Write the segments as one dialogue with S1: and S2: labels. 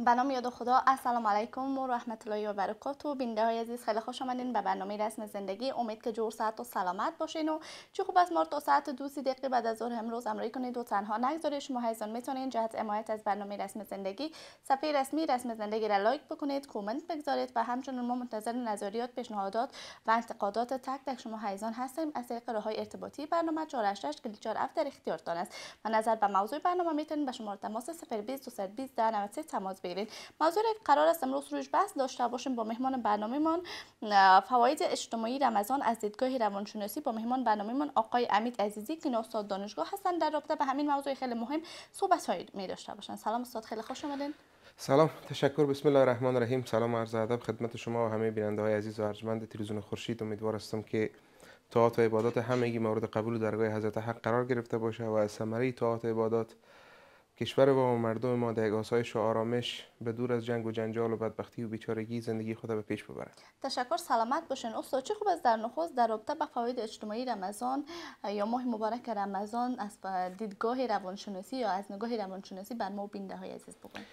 S1: به نام یاد خدا. السلام علیکم و رحمت الله و برکاته. بیننده های عزیز، خیلی خوش آمدین به برنامه رسم زندگی. امید که جور صحت و سلامت باشین و چه خوب است ما تا ساعت 2:30 بعد از ظهر امروز همراهی کنید و تنها نگذارید. شما هیزان میتونین جهت حمایت از برنامه رسم زندگی صفحه رسمی رسم زندگی را لایک بکنید، کامنت بگذارید و همچنین ما منتظر نظریات، پیشنهادات و انتقادات تک تک شما هیزان هستیم. از طریق راههای ارتباطی برنامه 488 4 در اختیارتان است. و نظر به موضوع برنامه میتونید به شماره تماس 020 220 1093 تماس بگیرید. موضوعی که قرار است امروز روش بحث داشته باشیم با مهمان برنامه‌مان، فواید اجتماعی رمضان از دیدگاه روانشناسی، با مهمان برنامه‌مان آقای امید عزیزی که استاد دانشگاه هستند. در رابطه به همین موضوع خیلی مهم صحبت‌هایی می داشته باشند. سلام استاد، خیلی خوش آمدین.
S2: سلام، تشکر. بسم الله الرحمن الرحیم. سلام و عرض ادب خدمت شما و همه بیننده های عزیز و ارجمند تلویزیون خورشید. امیدوار هستم که طاعات و عبادات همگی مورد قبول و درگاه حضرت حق قرار گرفته باشه و از ثمره طاعات و عبادات کشور و مردم ما در آسایش و آرامش، به دور از جنگ و جنجال و بدبختی و بیچارگی زندگی خود به پیش ببرد.
S1: تشکر، سلامت باشین استاد. چه خوب است در نخست در رابطه با فواید اجتماعی رمضان یا ماه مبارک رمضان از دیدگاه روانشناسی یا از نگاه روانشناسی بر ما بیننده های عزیز بگویید.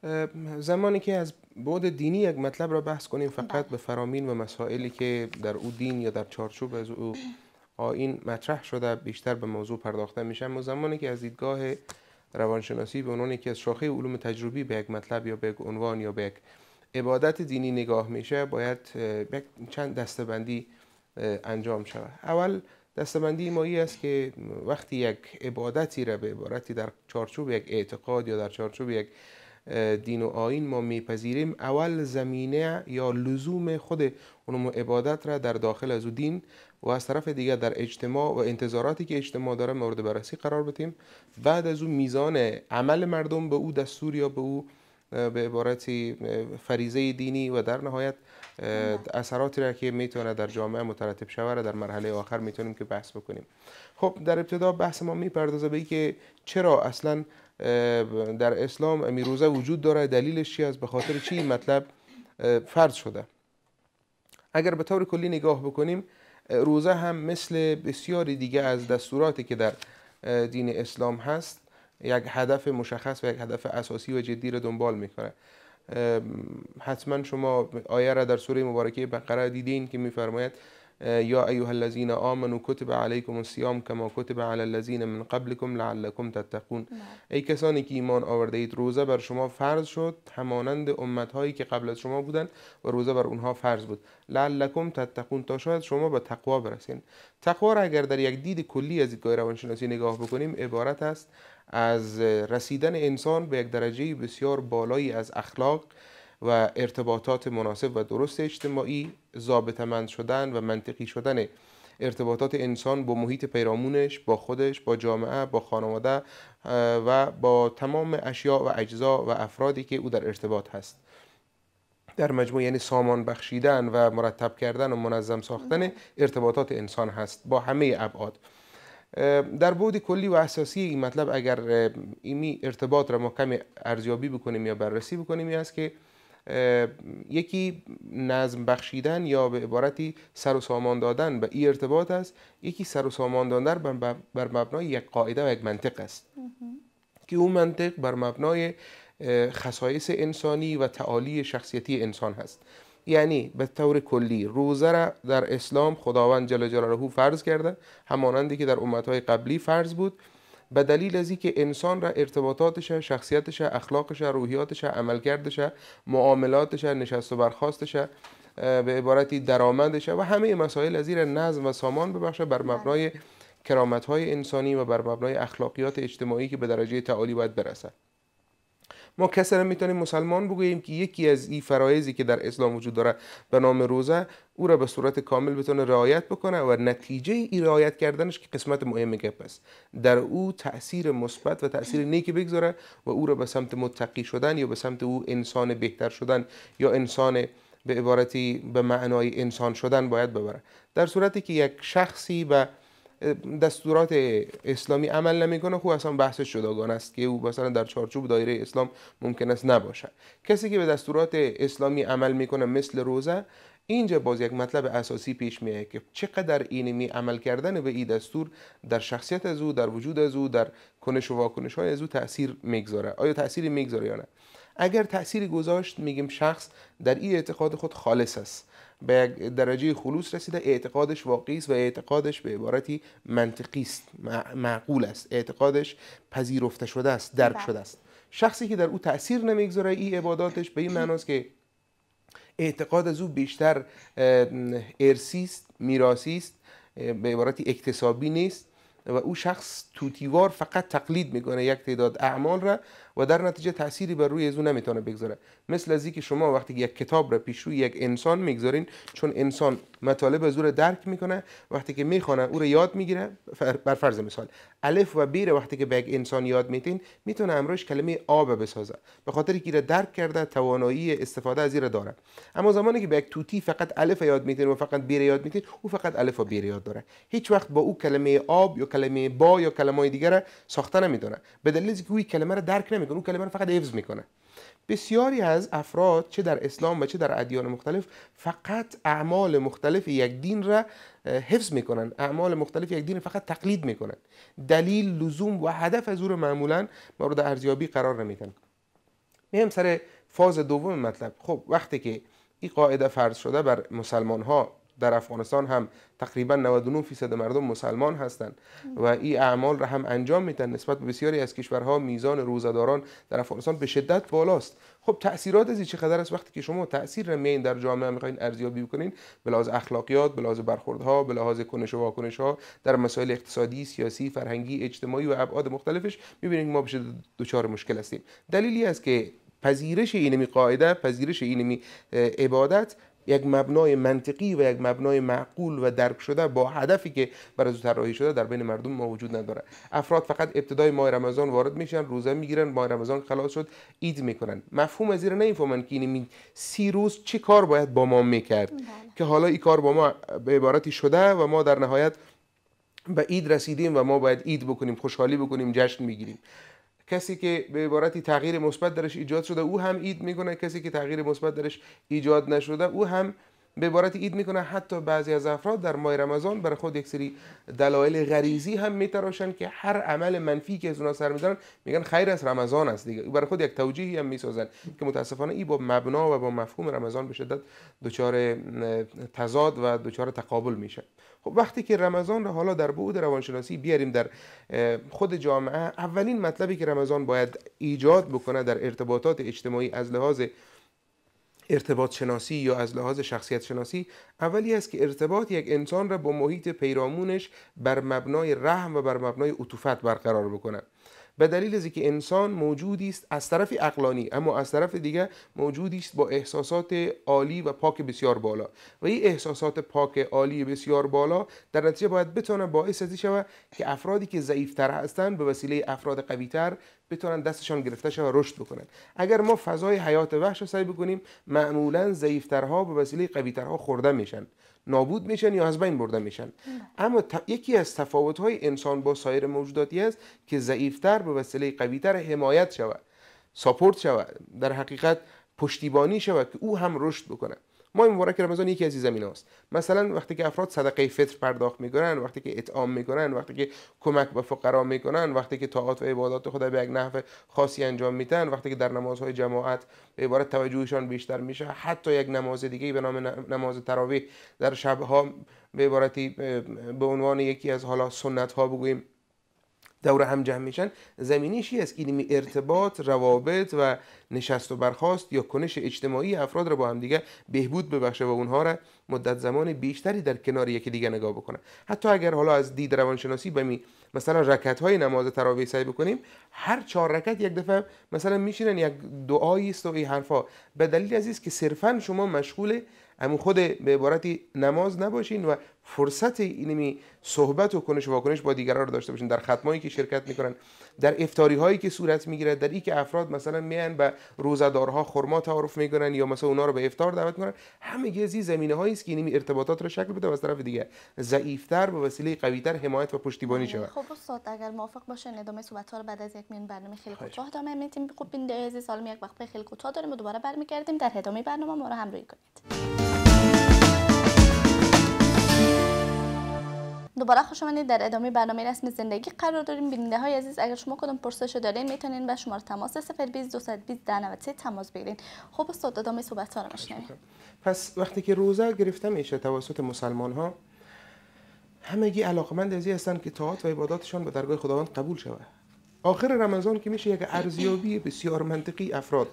S2: زمانی که از بعد دینی یک مطلب را بحث کنیم، فقط
S1: بله.
S2: به فرامین و مسائلی که در او دین یا در چارچوب از او آیین مطرح شده بیشتر به موضوع پرداخته میشه. اما زمانی که از دیدگاه روانشناسی به عنوان یکی از شاخه علوم تجربی به یک مطلب یا به یک عنوان یا به یک عبادت دینی نگاه میشه، باید چند دسته‌بندی انجام شود. اول دسته‌بندی مایی است که وقتی یک عبادتی را به عبارتی در چارچوب یک اعتقاد یا در چارچوب یک دین و آیین ما میپذیریم، اول زمینه یا لزوم خود اون عبادت را در داخل از دین و از طرف دیگر در اجتماع و انتظاراتی که اجتماع داره مورد بررسی قرار بدیم. بعد از اون میزان عمل مردم به او دستور یا به او به عبارتی فریضه دینی و در نهایت اثراتی را که میتونه در جامعه مترتب شود در مرحله آخر میتونیم که بحث بکنیم. خب در ابتدا بحث ما میپردازه به این که چرا اصلا در اسلام امی روزه وجود داره، دلیلش چی است، به خاطر چی این مطلب فرض شده. اگر به طور کلی نگاه بکنیم، روزه هم مثل بسیاری دیگه از دستوراتی که در دین اسلام هست یک هدف مشخص و یک هدف اساسی و جدی را دنبال میکنه. حتما شما آیه را در سوره مبارکه بقره دیدین که میفرماید یا ایها الذین آمنوا کتب علیکم الصیام کما کتب علی الذین من قبلکم لعلکم تتقون. ای کسانی که ایمان آورده اید، روزه بر شما فرض شد همانند امت‌هایی که قبل از شما بودند و روزه بر اونها فرض بود. لعلکم تتقون، تا شاید شما به تقوا برسین. تقوا را اگر در یک دید کلی از دیدگاه روانشناسی نگاه بکنیم، عبارت است از رسیدن انسان به یک درجه بسیار بالایی از اخلاق و ارتباطات مناسب و درست اجتماعی، ضابطه‌مند شدن و منطقی شدن ارتباطات انسان با محیط پیرامونش، با خودش، با جامعه، با خانواده و با تمام اشیاء و اجزا و افرادی که او در ارتباط هست. در مجموع یعنی سامان بخشیدن و مرتب کردن و منظم ساختن ارتباطات انسان هست با همه ابعاد. در بعد کلی و اساسی این مطلب اگر ایمی ارتباط را ما کمی ارزیابی بکنیم یا بررسی بکنیم، این است که یکی نظم بخشیدن یا به عبارتی سر و سامان دادن به این ارتباط است، یکی سر و سامان دادن بر مبنای یک قاعده و یک منطق است که اون منطق بر مبنای خصایص انسانی و تعالی شخصیتی انسان هست. یعنی به طور کلی روزه را در اسلام خداوند جل جلاله فرض کرده، همانندی که در امتهای قبلی فرض بود، به دلیل از اینکه انسان را ارتباطاتش، شخصیتش، اخلاقش، روحیاتش، عملکردش، معاملاتش، نشست و برخاستش، به عبارتی درآمدش و همه مسائل از این نظم و سامان ببخشه بر مبنای کرامت‌های انسانی و بر مبنای اخلاقیات اجتماعی که به درجه تعالی باید برسه. ما کسر میتونیم مسلمان بگوییم که یکی از این فرایضی که در اسلام وجود داره به نام روزه، او را به صورت کامل بتونه رعایت بکنه و نتیجه این رعایت کردنش که قسمت مهم گپ است، در او تأثیر مثبت و تأثیر نیکی بگذاره و او را به سمت متقی شدن یا به سمت او انسان بهتر شدن یا انسان به عبارتی به معنای انسان شدن باید ببره. در صورتی که یک شخصی به دستورات اسلامی عمل نمیکنه، خب اصلا بحثش جداگانه است که او مثلا در چارچوب دایره اسلام ممکن است نباشه. کسی که به دستورات اسلامی عمل میکنه مثل روزه، اینجا باز یک مطلب اساسی پیش میاد که چقدر اینمی عمل کردن به این دستور در شخصیت از او، در وجود از او، در کنش و واکنش های از او تاثیر میگذاره. آیا تأثیری میگذاره یا نه؟ اگر تأثیری گذاشت میگیم شخص در این اعتقاد خود خالص است، به یک درجه خلوص رسیده، اعتقادش واقعی است و اعتقادش به عبارتی منطقی است، معقول است، اعتقادش پذیرفته شده است، درک شده است. شخصی که در او تأثیر نمیگذاره این عباداتش، به این معناست که اعتقاد از او بیشتر ارثی است، میراثی است، به عبارتی اکتسابی نیست و او شخص توتیوار فقط تقلید میکنه یک تعداد اعمال را و در نتیجه تأثیری بر روی از او نمیتونه بگذاره. مثل از اینکه شما وقتی یک کتاب را پیش روی یک انسان میگذارین، چون انسان مطالب از او را درک میکنه، وقتی که میخونه او را یاد میگیره. بر فرض مثال الف و ب را وقتی که به یک انسان یاد میتین، میتونه امروز کلمه آب بسازه، به خاطر که را درک کرده، توانایی استفاده از این را داره. اما زمانی که به یک توتی فقط الف یاد میتین و فقط ب را یاد میتین، او فقط الف و ب را یاد داره، هیچ وقت با او کلمه آب یا کلمه با یا کلمات دیگه ساخته نمیدونه، به دلیل اینکه او کلمه را درک نمیکنه، اون کلمه رو فقط حفظ میکنه. بسیاری از افراد چه در اسلام و چه در ادیان مختلف فقط اعمال مختلف یک دین را حفظ میکنن، اعمال مختلف یک دین فقط تقلید میکنن، دلیل، لزوم و هدف از او رو معمولا مورد ارزیابی قرار نمیدن. میام سر فاز دوم مطلب. خب وقتی که این قاعده فرض شده بر مسلمان ها، در افغانستان هم تقریبا 99% مردم مسلمان هستند و این اعمال را هم انجام میدن، نسبت به بسیاری از کشورها میزان روزه‌داران در افغانستان به شدت بالاست. خب تأثیرات از این چقدر است؟ وقتی که شما تأثیر را میین در جامعه میخواین ارزیابی بکنین، به لحاظ اخلاقیات، به لحاظ برخوردها، به لحاظ کنش و واکنش ها در مسائل اقتصادی، سیاسی، فرهنگی، اجتماعی و ابعاد مختلفش، میبینید ما به شدت دچار مشکل هستیم. دلیلی است که پذیرش اینمی قاعده، پذیرش اینمی عبادت یک مبنای منطقی و یک مبنای معقول و درک شده با هدفی که برای طراحی شده در بین مردم ما وجود نداره. افراد فقط ابتدای ماه رمضان وارد میشن، روزه میگیرن، ماه رمضان خلاص شد عید میکنن، مفهوم از این نمیفهمن که این 30 روز چه کار باید با ما میکرد که حالا این کار با ما به عبارتی شده و ما در نهایت به عید رسیدیم و ما باید عید بکنیم، خوشحالی بکنیم، جشن میگیریم. کسی که به عبارتی تغییر مثبت درش ایجاد شده او هم عید میکنه، کسی که تغییر مثبت درش ایجاد نشده او هم به عبارتی عید میکنه. حتی بعضی از افراد در ماه رمضان برای خود یک سری دلایل غریزی هم میتراشن که هر عمل منفی که از اونها سر میدارن میگن خیر از رمضان است دیگه، برای خود یک توجیهی هم میسازن که متاسفانه این با مبنا و با مفهوم رمضان به شدت دچار تضاد و دچار تقابل میشه. خب وقتی که رمضان را حالا در بعد روانشناسی بیاریم در خود جامعه، اولین مطلبی که رمضان باید ایجاد بکنه در ارتباطات اجتماعی از لحاظ ارتباط شناسی یا از لحاظ شخصیت شناسی، اولی است که ارتباط یک انسان را با محیط پیرامونش بر مبنای رحم و بر مبنای عطوفت برقرار بکنه. به دلیل از اینکه انسان موجودی است از طرف عقلانی، اما از طرف دیگه موجودی است با احساسات عالی و پاک بسیار بالا و این احساسات پاک عالی بسیار بالا در نتیجه باید بتونه باعث از شود که افرادی که ضعیفتر هستند به وسیله افراد قویتر بتونن دستشان گرفته شه و رشد بکنن. اگر ما فضای حیات وحش رو سعی بکنیم، معمولا ضعیفترها به وسیله قویترها خورده میشن، نابود میشن یا از بین برده میشن. اما یکی از تفاوت‌های انسان با سایر موجوداتی است که ضعیفتر به وسیله قویتر حمایت شود، ساپورت شود، در حقیقت پشتیبانی شود که او هم رشد بکنه. ماه مبارک رمضان یکی از این زمینه است. مثلا وقتی که افراد صدقه فطر پرداخت میکنن، وقتی که اطعام میکنن، وقتی که کمک به فقرا میکنن، وقتی که طاعات و عبادات خدا به یک نحو خاصی انجام میدن، وقتی که در نمازهای جماعت به عبارت توجهشان بیشتر میشه، حتی یک نماز دیگه به نام نماز تراویح در شبها به عبارتی به عنوان یکی از حالا سنت ها بگوییم دور هم جمع میشن، زمینیشی است که ارتباط، روابط و نشست و برخاست یا کنش اجتماعی افراد را با هم دیگه بهبود ببخشه و اونها را مدت زمان بیشتری در کنار یکی دیگه نگاه بکنه. حتی اگر حالا از دید روانشناسی مثلا رکعت‌های نماز تراویح سعی بکنیم، هر 4 رکعت یک دفعه مثلا میشینن یک دعایی است و این حرفا، به دلیل عزیز که صرفا شما مشغول همون خود به عبارتی نماز نباشین و فرصت اینمی صحبت و کنش و واکنش با دیگران رو داشته باشین، در ختمایی که شرکت میکنن، در افطاری هایی که صورت میگیره، در این که افراد مثلا میان به روزه‌دارها خرما تعارف میکنن یا مثلا اونا رو به افطار دعوت میکنن، همه از این زمینه هایی است که اینمی ارتباطات رو شکل بده و از طرف دیگه ضعیفتر به وسیله قویتر حمایت و پشتیبانی شود.
S1: خب استاد اگر موافق باشین ادامه صحبت ها رو بعد از یک برنامه خیلی کوتاه ادامه میدیم. خب بنده عزیز سالم یک وقت خیلی کوتاه داریم و دوباره برمیگردیم در ادامه برنامه ما رو همراهی کنید. دوباره خوش آمدید. در ادامه برنامه رسم زندگی قرار داریم. بیننده های عزیز اگر شما کدام پرسش دارین میتونین به شماره تماس 020 220 1093 تماس بگیرین. خب استاد ادامه صحبت ها رو میشنویم.
S2: پس وقتی که روزه گرفته میشه توسط مسلمان ها، همگی علاقمند از این هستند که طاعات و عباداتشان به درگاه خداوند قبول شود. آخر رمضان که میشه یک ارزیابی بسیار منطقی افراد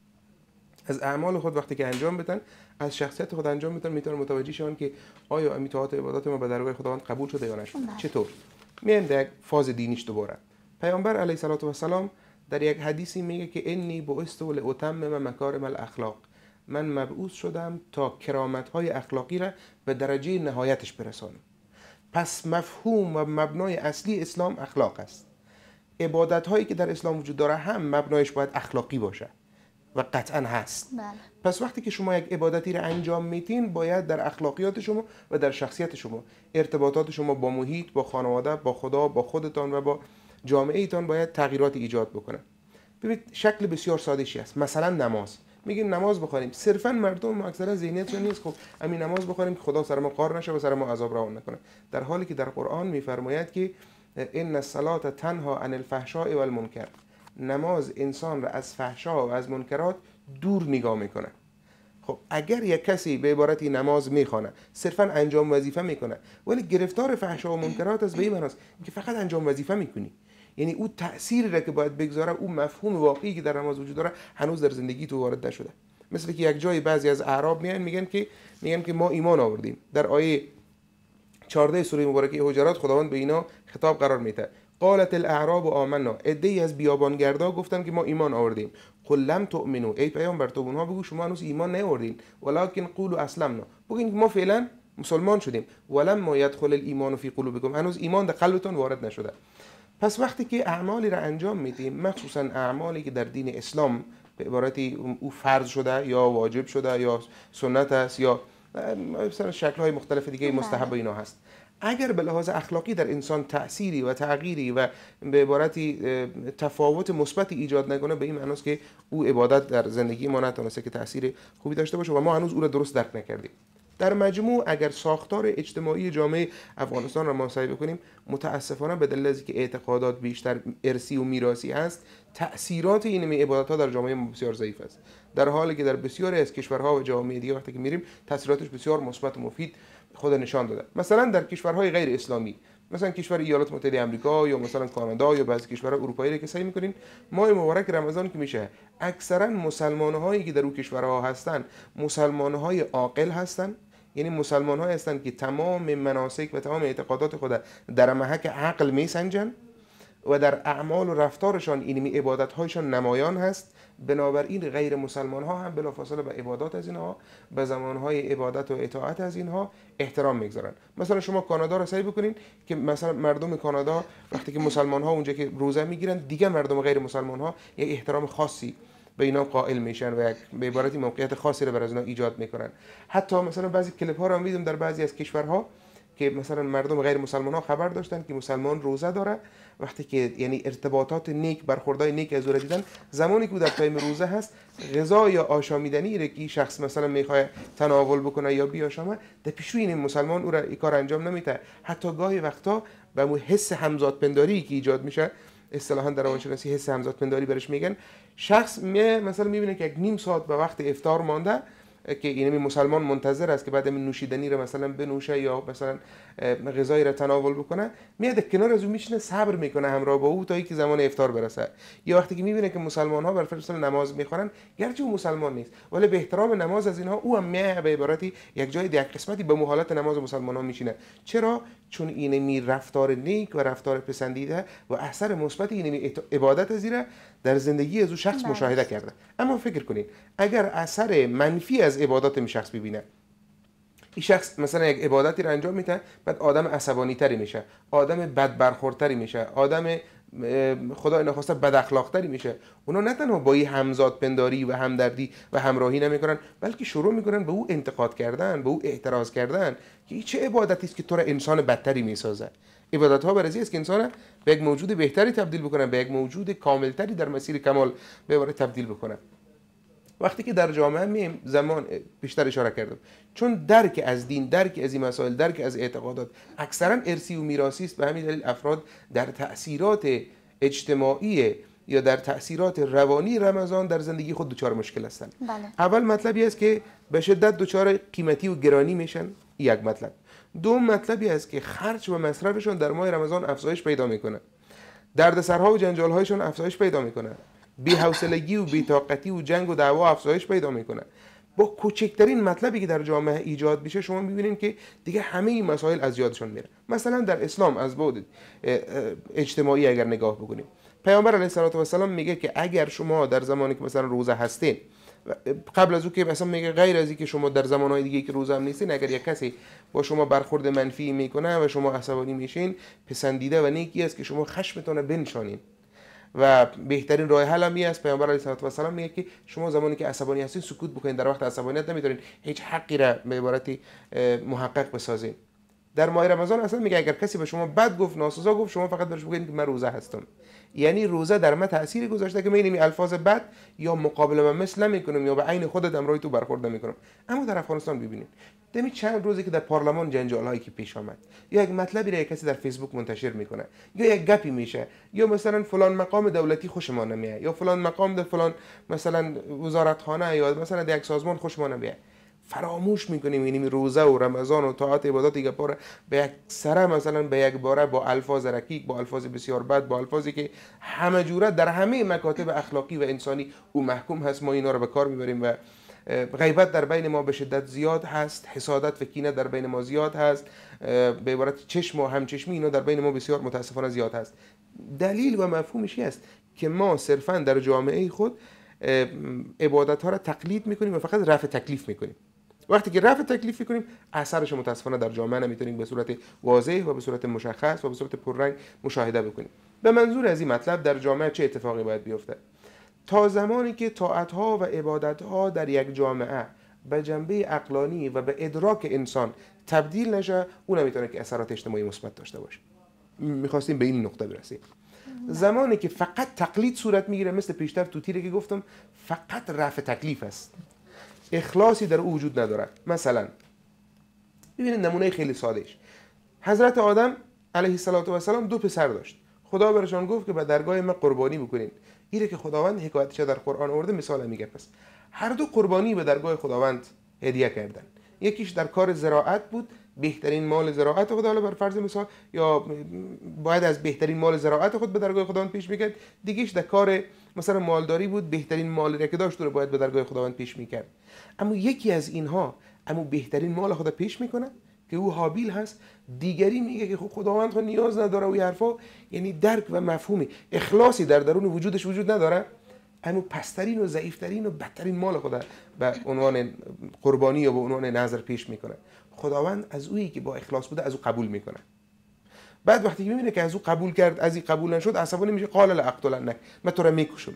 S2: از اعمال خود وقتی که انجام بدن، از شخصیت خود انجام بدن، میتونن متوجه شون که آیا امی طاعات و عبادات ما به درگاه خداوند قبول شده یا نشده. چطور؟ میایم در یک فاز دینیش دوباره. پیامبر علیه الصلاه و السلام در یک حدیثی میگه که انی بعثت لاتمم مکارم الاخلاق، من مبعوث شدم تا کرامت‌های اخلاقی را به درجه نهایتش برسانم. پس مفهوم و مبنای اصلی اسلام اخلاق است. عبادت هایی که در اسلام وجود داره هم مبنایش باید اخلاقی باشه و قطعا هست.
S1: بله.
S2: پس وقتی که شما یک عبادتی را انجام میتین، باید در اخلاقیات شما و در شخصیت شما، ارتباطات شما با محیط، با خانواده، با خدا، با خودتان و با جامعه ایتان باید تغییرات ایجاد بکنه. ببینید شکل بسیار ساده‌ای است. مثلا نماز، میگیم نماز بخوانیم، صرفا مردم اکثرا ذهنیتشون نیست خب همین نماز بخوانیم که خدا سر ما قار نشه و سر ما عذاب روان نکنه، در حالی که در قرآن میفرماید که ان الصلاة تنها عن الفحشاء والمنکر، نماز انسان را از فحشا و از منکرات دور نگاه میکنه. خب اگر یک کسی به عبارتی نماز میخوانه، صرفا انجام وظیفه میکنه، ولی گرفتار فحشا و منکرات از به این معناست که فقط انجام وظیفه میکنی، یعنی او تأثیری را که باید بگذاره، او مفهوم واقعی که در نماز وجود داره هنوز در زندگی تو وارد نشده. مثل که یک جای بعضی از اعراب میگن که ما ایمان آوردیم. در آیه 14 سوره مبارکه حجرات خداوند به اینا خطاب قرار میده. قالت الاعراب آمنا، عده‌ای از بیابانگردا گفتن که ما ایمان آوردیم. قل لم تؤمنوا، ای پیامبر تو اونها بگو شما هنوز ایمان نیاوردین، ولکن قولوا اسلمنا، بگین ما فعلا مسلمان شدیم. ولما يدخل الايمان فی قلوبکم، هنوز ایمان در قلبتون وارد نشده. پس وقتی که اعمالی را انجام میدیم، مخصوصا اعمالی که در دین اسلام به عبارتی او فرض شده یا واجب شده یا سنت است یا مثلا شکل‌های مختلف دیگه مستحب اینا هست، اگر به لحاظ اخلاقی در انسان تأثیری و تغییری و به عبارتی تفاوت مثبتی ایجاد نکنه، به این معنی است که او عبادت در زندگی ما نتونسته که تأثیر خوبی داشته باشه و ما هنوز او را درست درک نکردیم. در مجموع اگر ساختار اجتماعی جامعه افغانستان را محاسبه بکنیم، متاسفانه به دلیل اینکه اعتقادات بیشتر ارثی و میراثی است، تأثیرات این عبادت‌ها در جامعه ما بسیار ضعیف است، در حالی که در بسیاری از کشورها و جامعه دیگه وقتی که میریم تأثیراتش بسیار مثبت و مفید خود نشان داده. مثلا در کشورهای غیر اسلامی، مثلا کشور ایالات متحده آمریکا یا مثلا کانادا یا بعضی کشورهای اروپایی که سعی می‌کنیم ماه مبارک رمضان که میشه، اکثرا مسلمان‌هایی که در اون کشورها هستن مسلمان‌های عاقل هستن، یعنی مسلمان‌هایی هستند که تمام مناسک و تمام اعتقادات خود در محک عقل میسنجن و در اعمال و رفتارشان اینمی عبادت‌هایشان نمایان هست. بنابراین غیر مسلمان ها هم بلافاصله به عبادات از اینها، به زمانهای عبادت و اطاعت از اینها احترام میگذارن. مثلا شما کانادا را سعی بکنین که مثلا مردم کانادا وقتی که مسلمان ها اونجا که روزه میگیرن، دیگه مردم غیر مسلمان ها یک احترام خاصی به اینا قائل میشن و به عبارتی موقعیت خاصی را برای اینا ایجاد میکنن. حتی مثلا بعضی کلیپ ها رو هم دیدم در بعضی از کشورها که مثلا مردم غیر مسلمان ها خبر داشتن که مسلمان روزه داره، وقتی که یعنی ارتباطات نیک، برخوردهای نیک از او را دیدن، زمانی که او در تایم روزه هست، غذا یا آشامیدنی را که شخص مثلا میخواد تناول بکنه یا بیاشامه، در پیشروی این مسلمان او را این کار انجام نمیده. حتی گاهی وقتا به اون حس همزادپنداری که ایجاد میشه، اصطلاحاً در روانشناسی حس همزادپنداری برش میگن، شخص مثلا میبینه که یک نیم ساعت به وقت افطار مانده که این مسلمان منتظر است که بعد من نوشیدنی را مثلا بنوشه یا مثلا غذایی را تناول بکنه، میاد کنار از اون میشینه صبر میکنه همراه با او تا اینکه زمان افطار برسه. یا وقتی که میبینه که مسلمان ها بر فرض نماز میخونن، گرچه او مسلمان نیست ولی به احترام نماز از اینها او هم میاد به عبارتی یک جای یک قسمتی به مهالت نماز مسلمان ها میشینه. چرا؟ چون اینمی رفتار نیک و رفتار پسندیده و اثر مثبت اینمی عبادت از ایره در زندگی از او شخص مشاهده کرده. اما فکر کنید اگر اثر منفی از عبادت می شخص ببینه، این شخص مثلا یک عبادتی را انجام میده، بعد آدم عصبانی تری میشه، آدم بد برخوردتری میشه، آدم خدای نخواسته بد اخلاق تری میشه، اونا نه تنها با این همزاد پنداری و همدردی و همراهی نمیکنن، بلکه شروع میکنن به او انتقاد کردن، به او اعتراض کردن که این چه عبادتی است که تو را انسان بدتری میسازه. عبادت ها برای است که انسان به یک موجود بهتری تبدیل بکنه، به یک موجود کاملتری در مسیر کمال به عبارت تبدیل بکنه. وقتی که در جامعه میم زمان بیشتر اشاره کردم، چون درک از دین، درک از این مسائل، درک از اعتقادات اکثرا ارثی و میراثی است، به همین دلیل افراد در تأثیرات اجتماعی یا در تأثیرات روانی رمضان در زندگی خود دچار مشکل هستند. اول مطلبی است که به شدت دچار قیمتی و گرانی میشن، یک مطلب. دوم مطلبی است که خرج و مصرفشون در ماه رمضان افزایش پیدا میکنه، دردسرها و جنجالهایشون افزایش پیدا میکنه، بی‌حوصلگی و بی‌طاقتی و جنگ و دعوا افزایش پیدا میکنه. با کوچکترین مطلبی که در جامعه ایجاد میشه شما میبینید که دیگه همه این مسائل از یادشون میره. مثلا در اسلام از بعد اجتماعی اگر نگاه بکنیم، پیامبر علیه السلام میگه که اگر شما در زمانی که مثلا روزه هستین، قبل از او که مثلا میگه غیر از اینکه شما در زمانهای دیگه که روزه هم نیستین، اگر یک کسی با شما برخورد منفی میکنه و شما عصبانی میشین، پسندیده و نیکی است که شما خشمتون رو بنشانین و بهترین راه حل هم است. پیامبر علیه السلام میگه که شما زمانی که عصبانی هستین سکوت بکنین، در وقت عصبانیت نمیتونین هیچ حقی را به عبارتی محقق بسازین. در ماه رمضان اصلا میگه اگر کسی به شما بد گفت، ناسزا گفت، شما فقط برش بگید که من روزه هستم. یعنی روزه در من تأثیری گذاشته که من این الفاظ بد یا مقابله و مثل نمیکنم یا به عین خودت امروی تو برخورد نمیکنم. اما در افغانستان ببینید دمی چند روزی که در پارلمان جنجالایی که پیش آمد، یا یک مطلبی را کسی در فیسبوک منتشر میکنه، یا یک گپی میشه، یا مثلا فلان مقام دولتی خوشمان نمیاد، یا فلان مقام در فلان مثلا وزارتخانه یا مثلا در یک سازمان خوشمان نمیاد، فراموش میکنیم این روزه و رمضان و طاعت عبادات دیگه پاره به یک سره مثلا به یک باره با الفاظ رکیک، با الفاظ بسیار بد، با الفاظی که همه جوره در همه مکاتب اخلاقی و انسانی او محکوم هست، ما اینا رو به کار میبریم و غیبت در بین ما به شدت زیاد هست، حسادت و کینه در بین ما زیاد هست، به عبارت چشم و همچشمی اینا در بین ما بسیار متاسفانه زیاد هست. دلیل و مفهومش است که ما صرفا در جامعه خود عبادت ها را تقلید میکنیم و فقط رفع تکلیف میکنیم. وقتی که رفع تکلیف میکنیم اثرش متاسفانه در جامعه نمیتونیم به صورت واضح و به صورت مشخص و به صورت پررنگ مشاهده بکنیم. به منظور از این مطلب در جامعه چه اتفاقی باید بیفته؟ تا زمانی که طاعت ها و عبادت ها در یک جامعه به جنبه عقلانی و به ادراک انسان تبدیل نشه، اون نمیتونه که اثرات اجتماعی مثبت داشته باشه. میخواستیم به این نقطه برسیم. زمانی که فقط تقلید صورت میگیره، مثل پیشتر تو تیره که گفتم، فقط رفع تکلیف است، اخلاصی در او وجود نداره. مثلا ببینید نمونه خیلی سادهش، حضرت آدم علیه السلام دو پسر داشت. خدا برشان گفت که به درگاه من قربانی بکنین. اینه که خداوند حکایتش در قرآن آورده مثال میگه. پس هر دو قربانی به درگاه خداوند هدیه کردن. یکیش در کار زراعت بود، بهترین مال زراعت خود، حالا بر فرض مثال، یا باید از بهترین مال زراعت خود به درگاه خداوند پیش میکرد. دیگهش در کار مثلا مالداری بود، بهترین مال را که داشت رو باید به درگاه خداوند پیش میکرد. اما یکی از اینها اما بهترین مال خود پیش میکنه که او حابیل هست، دیگری میگه که خداوند خود نیاز نداره و حرفا. یعنی درک و مفهوم اخلاصی در درون وجودش وجود نداره، اما پسترین و ضعیفترین و بدترین مال خود به عنوان قربانی یا به عنوان نذر پیش میکنه. خداوند از اویی که با اخلاص بوده از او قبول میکنه. بعد وقتی میبینه که از او قبول کرد، از این قبول نشد، عصبانی میشه، قال لاقتلنک، من تو را میکشم.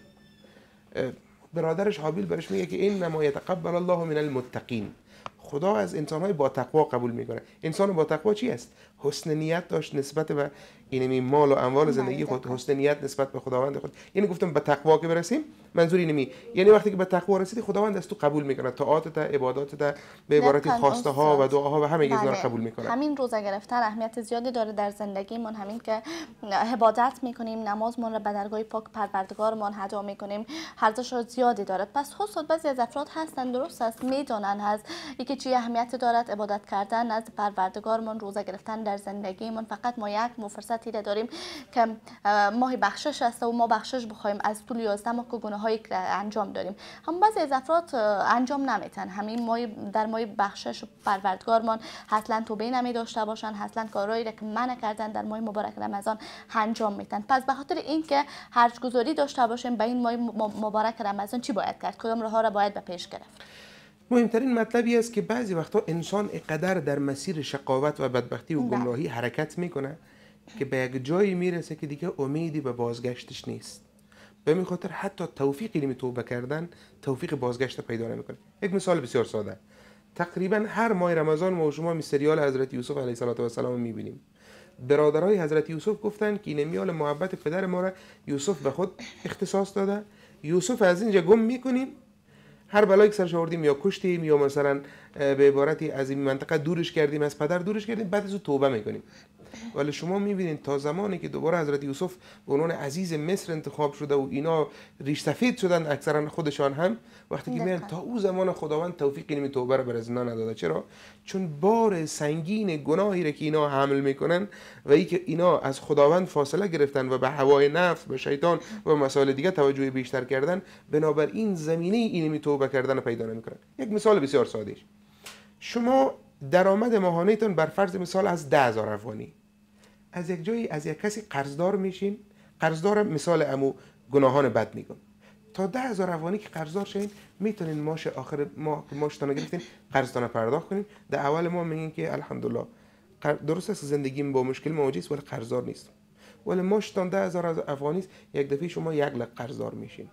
S2: برادرش حابیل برش میگه که انما یتقبل الله من المتقین، خدا از انسان‌های با تقوا قبول میکنه. انسان با تقوا چی است؟ حسن نیت داشت نسبت به این مال و اموال زندگی خود، حسن نیت نسبت به خداوند خود. یعنی گفتم به تقوا که برسیم، منظور اینه یعنی وقتی که به تقوا رسیدی خداوند از تو قبول میکنه، طاعاتت، عباداتت، به عبارت خواسته ها و دعاها و همه اینا رو قبول میکنه.
S1: همین روزه گرفتن اهمیت زیادی داره در زندگیمون، همین که عبادت میکنیم، نمازمون رو به درگاه پاک پروردگارمون ادا میکنیم، ارزش زیادی داره. پس خصوصا بعضی از افراد هستن درست است میدونن از اینکه چی اهمیت دارد عبادت کردن از پروردگارمون، روزه گرفتن در زندگیمون. فقط ما یک فرصتی داریم که ماه بخشش است و ما بخشش بخوایم از طول 11 ماه که گناهایی که انجام داریم. هم بعضی از افراد انجام نمیتن همین ماه، در ماه بخشش پروردگارمون اصلا توبه نمی داشته باشن، اصلا کارهایی را که منع کردن در ماه مبارک رمضان انجام میتن. پس به خاطر اینکه هرج گذاری داشته باشیم به این ماه مبارک رمضان چی باید کرد؟ کدام راه را باید به پیش گرفت؟
S2: مهمترین مطلبی است که بعضی وقتا انسان اینقدر در مسیر شقاوت و بدبختی و گمراهی حرکت میکنه که به یک جایی میرسه که دیگه امیدی به بازگشتش نیست. به این خاطر حتی توفیقی نمی توبه کردن، توفیق بازگشت پیدا نمیکنه. یک مثال بسیار ساده، تقریبا هر ماه رمضان ما شما سریال حضرت یوسف علیه السلام میبینیم. برادرای حضرت یوسف گفتن که این میال محبت پدر ما را یوسف به خود اختصاص داده، یوسف از اینجا گم میکنیم، هر بلایی که سرش آوردیم یا کشتیم یا مثلا به عبارتی از این منطقه دورش کردیم، از پدر دورش کردیم، بعد از اون توبه میکنیم. ولی شما میبینید تا زمانی که دوباره حضرت یوسف به عنوان عزیز مصر انتخاب شده و اینا ریش سفید شدن، اکثرا خودشان هم، وقتی که میگن تا اون زمان خداوند توفیق این توبه رو بر از اینا نداده. چرا؟ چون بار سنگین گناهی رو که اینا حمل میکنن و ای که اینا از خداوند فاصله گرفتن و به هوای نفس، به شیطان و مسائل دیگه توجه بیشتر کردن، بنابراین زمینه اینمی توبه کردن پیدا نمیکنن. یک مثال بسیار سادهش، شما درآمد ماهانه‌تون بر فرض مثال از 10,000 افغانی، از یک جایی از یک کسی قرضدار میشین، قرضدار مثال امو گناهان بد میگم، تا 10,000 افغانی که قرضدار شین میتونین ماش آخر ماه ماشتون گرفتین قرضتون پرداخت کنین. در اول ما میگین که الحمدلله درست است زندگیم با مشکل مواجه است ولی قرضدار نیستم، ولی ماشتون 10,000 افغانی است، یک دفعه شما 1 لک قرضدار میشین.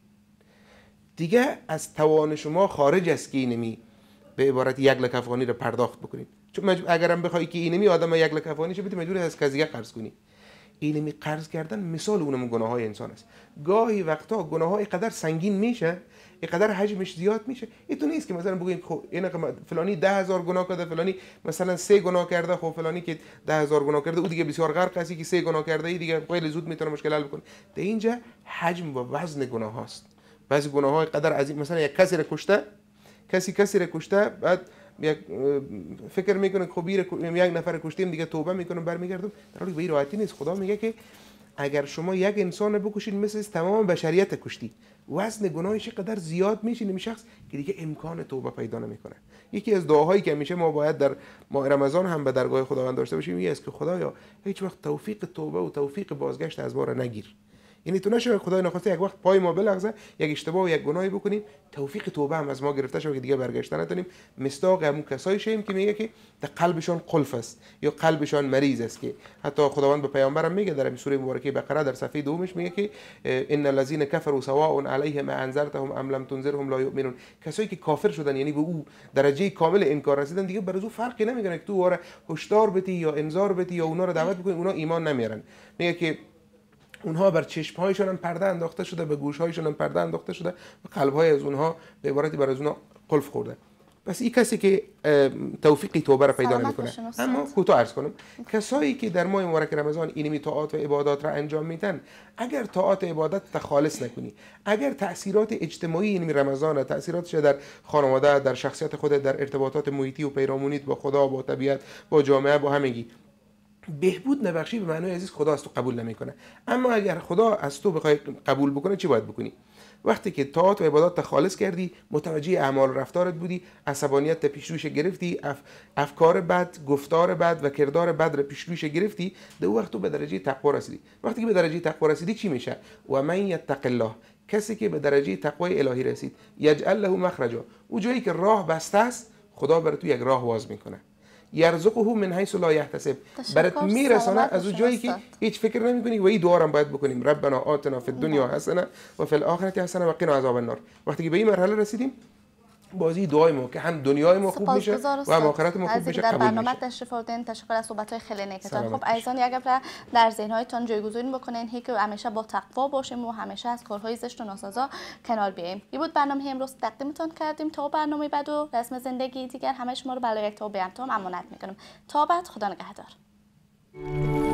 S2: دیگه از توان شما خارج است که اینمی به عبارت 1 لک افغانی رو پرداخت بکنید. چون اگرم بخوای که اینمی آدم 1 لک افغانی شه بدی مجبور از کسی قرض کنی. اینمی قرض کردن مثال اونم گناه‌های انسان است. گاهی وقتا گناه‌های قدر سنگین میشه، اینقدر حجمش زیاد میشه، اینطور نیست که مثلا بگیم خب این فلانی 10,000 گناه کرده، فلانی مثلا 3 گناه کرده، خب فلانی که 10,000 گناه کرده او دیگه بسیار غرق است، که 3 گناه کرده ای دیگه خیلی زود میتونه مشکل حل بکنه. در اینجا حجم و وزن گناه هاست. بعضی گناه‌های قدر عظیم، مثلا یک کسی رو کشته، کسی رو کشته، بعد یک فکر میکنه خب یک نفر کشتیم دیگه توبه میکنم برمیگردم، در حالی که به راحتی نیست. خدا میگه که اگر شما یک انسان بکشید مثل تمام بشریت کشتی، وزن گناهش قدر زیاد میشه این شخص که دیگه امکان توبه پیدا نمیکنه. یکی از دعاهایی که همیشه ما باید در ماه رمضان هم به درگاه خداوند داشته باشیم این است که خدایا هیچ وقت توفیق توبه و توفیق بازگشت از ما را نگیر. یعنی تو نشه خدای نخواسته یک وقت پای ما بلغزه، یک اشتباه و یک گناهی بکنیم، توفیق توبه هم از ما گرفته شده که دیگه برگشتن نتونیم. مصداق همون کسایی شیم که میگه که در قلبشان قلف است یا قلبشان مریض است، که حتی خداوند به پیامبرم میگه در سوره مبارکه بقره در صفحه 2 میگه که ان الذين كفروا سواء عليهم انذرتهم ام لم تنذرهم لا يؤمنون. کسایی که کافر شدن یعنی به او درجه کامل انکار رسیدن، دیگه برای او فرقی نمیکنه که تو واره هشدار بدی یا انذار بدی یا اونا رو دعوت بکنی، اونا ایمان نمیارن. میگه که اونها بر چشم‌هایشون هم پرده انداخته شده، به گوش‌هایشون هم پرده انداخته شده و قلب‌های از اونها به عبارتی بر از اونها قلف خورده. پس این کسی که توفیق توبه را پیدا نمی‌کنه. اما کوتاه عرض کنم کسایی که در ماه مبارک رمضان اینمی طاعات و عبادات را انجام میدن، اگر طاعات و عبادت تا خالص نکنی، اگر تأثیرات اجتماعی اینمی رمضان، تأثیراتش در خانواده، در شخصیت خودت، در ارتباطات محیطی و پیرامونیت با خدا، با طبیعت، با جامعه، با همگی بهبود نبخشی، به معنای عزیز خدا از تو قبول نمیکنه. اما اگر خدا از تو بخوای قبول بکنه چی باید بکنی؟ وقتی که طاعات و عبادات خالص کردی، متوجه اعمال و رفتارت بودی، عصبانیت پیش روش گرفتی، افکار بد، گفتار بد و کردار بد رو پیش روش گرفتی، در وقت تو به درجه تقوا رسیدی. وقتی که به درجه تقوا رسیدی چی میشه؟ و من یتق الله، کسی که به درجه تقوای الهی رسید، یجعل له مخرجا، اون جایی که راه بسته است خدا برای تو یک راه باز میکنه. یرزقه من حیث لا یحتسب، برات میرسونه از اون جایی که هیچ فکر نمیکنی. و این دعا رو باید بکنیم، ربنا آتنا فی الدنیا حسنه و فی الاخره حسنه و قنا عذاب النار. وقتی که به این مرحله رسیدیم بازی دعای ما که هم دنیای ما خوب میشه و هم آخرت ما خوب میشه.
S1: در برنامه تشریف آوردین، تشکر از صحبت‌های خیلی نیکتون. خب عزیزان اگر در ذهن‌هایتان جایگزین بکنین که همیشه با تقوا باشیم و همیشه از کارهای زشت و ناسازا کنار بیاییم. این بود برنامه امروز تقدیمتون کردیم. تا برنامه بعد و رسم زندگی دیگر همه شما رو برای یک تا امانت میکنم. تا بعد، خدا نگهدار.